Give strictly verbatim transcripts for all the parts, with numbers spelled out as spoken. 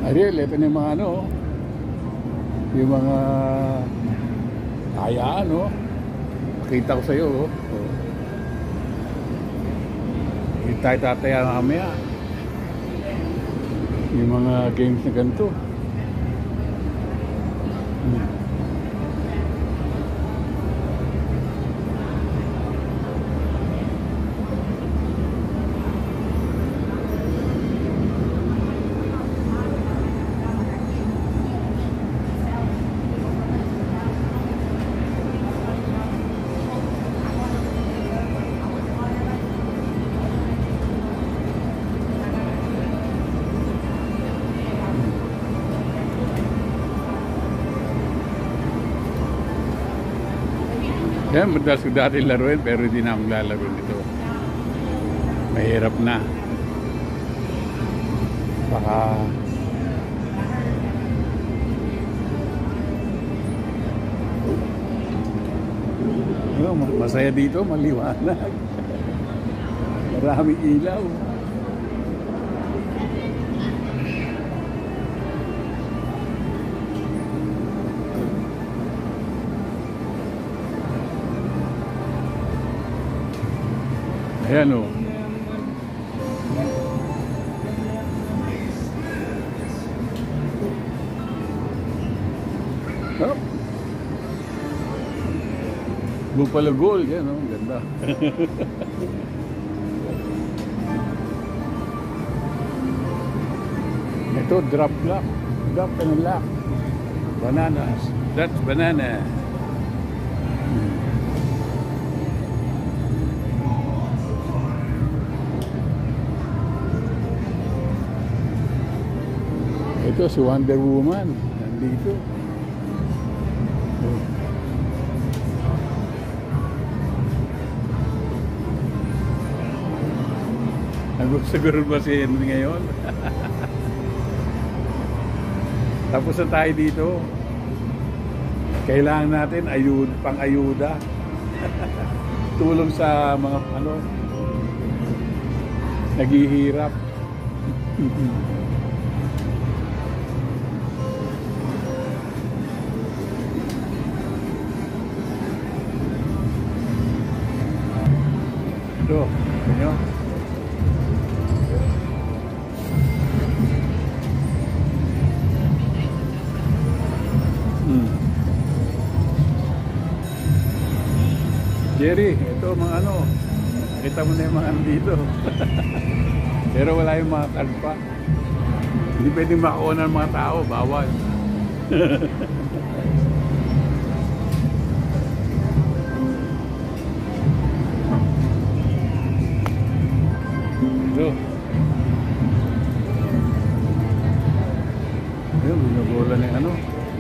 Ariel, ito na yung mga ano, yung mga kayaan, no? Nakita ko sa'yo, oh. Oh. Hindi tayo tataya mamaya. Yung mga games na ganito. Hmm. Yan, madalas ko dati laruin pero hindi na akong lalaro nito. Mahirap na. Baka oh, masaya dito, maliwanag. Maraming ilaw. Ayan o. Oh. Buffalo Gold. Yan o. Ganda. Ito, drop lock. Drop and lock. Bananas. That's banana. Ito si Wonder Woman nandito. Oh. Nagusagurol ba si Henry ngayon? Tapos na tayo dito. Kailangan natin ayud, pang-ayuda. Tulong sa mga ano naghihirap. Ito, inyo. Hmm. Jerry, ito mga ano, kita mo na yung mga ano dito. Pero wala yung mga kalpa. Hindi pwedeng makauna ng mga tao, bawal. Ito. Ayun, binabola na yung ano.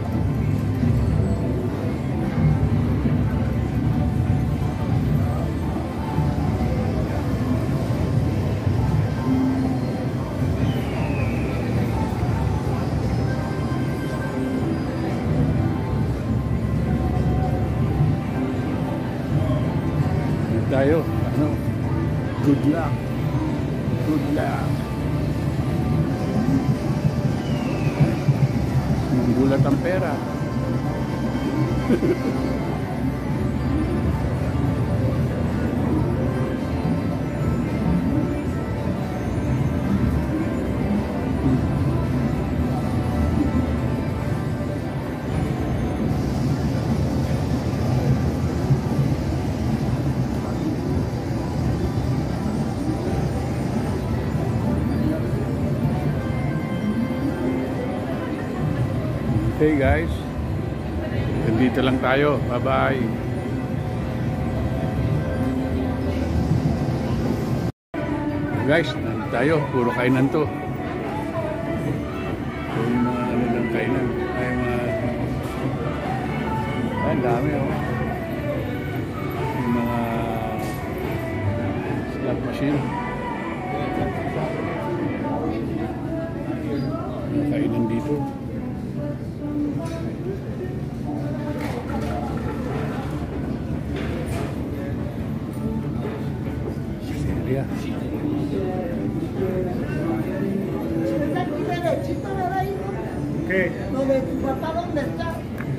Tayo, ano, good luck, good luck. Manggulat ang pera. Okay guys, nandito lang tayo. Bye bye. Guys, nandito tayo. Puro kainan to. So yung mga ano lang kainan. Ay mga ay dami oh. Yung mga slot machine. Mga kainan dito. Yeah. Chito na rin. ¿Qué? No le mataron de estar.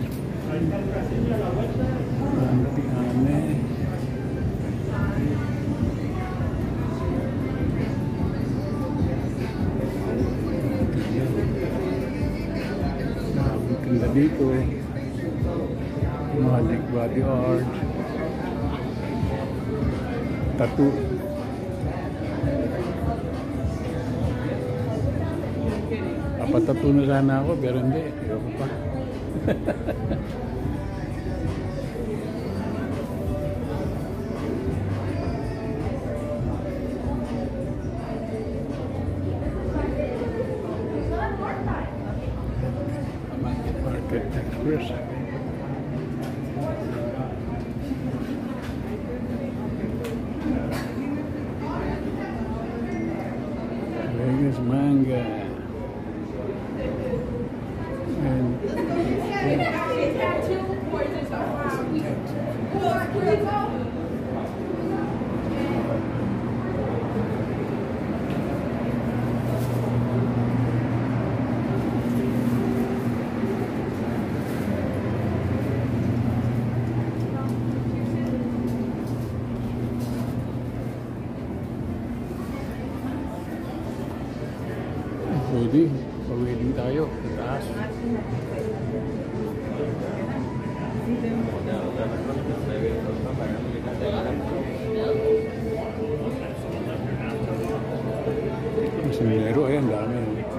Anti-ane. Nakakita dito. Magic body art. Tattoo. Papatattoo na sana ako pero hindi. Ayoko pa. Market Express. Vegas manga. And pwede, pa-wedding tayo sa taas. Mas minero, ayan, dami.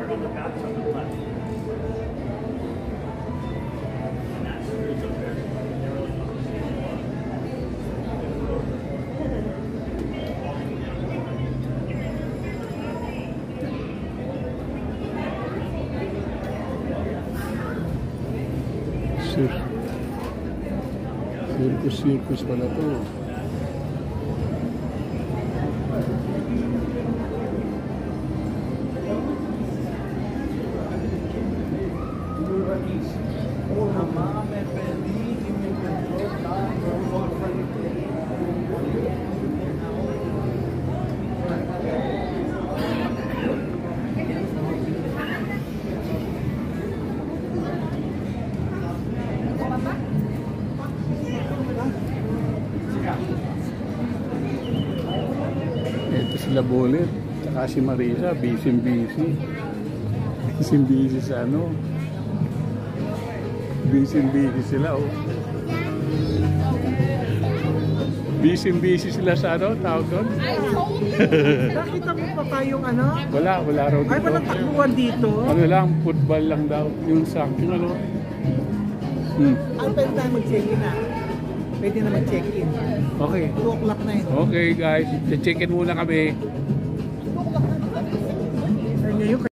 Sir, circus, circus pala to. Ito sila Bolet, tsaka si Marisa, busy-busy. Busy-busy sa ano. Busy-busy sila, oh. Busy-busy sila sa ano, tawag doon? Nakita mo pa pa yung ano? Wala, wala raw dito. Ay, walang takbuhan dito. Ano lang, football lang daw. Yung sang, yung ano. Hmm. Ano pwede tayo mag-check-in na? Pwede na mag-check-in. Okay. two o'clock na yun. Okay guys, check-in muna kami. Sir, ngayon